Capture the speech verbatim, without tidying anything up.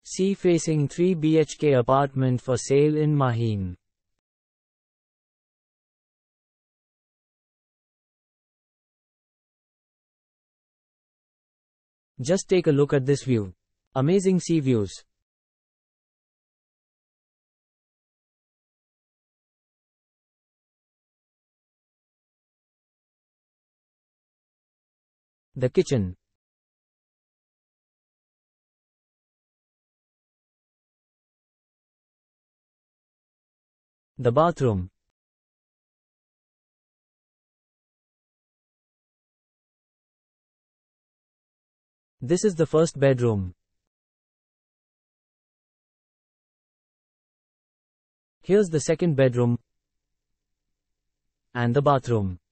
Sea-facing three B H K apartment for sale in Mahim. Just take a look at this view. Amazing sea views. The kitchen. The bathroom. This is the first bedroom. Here's the second bedroom and the bathroom.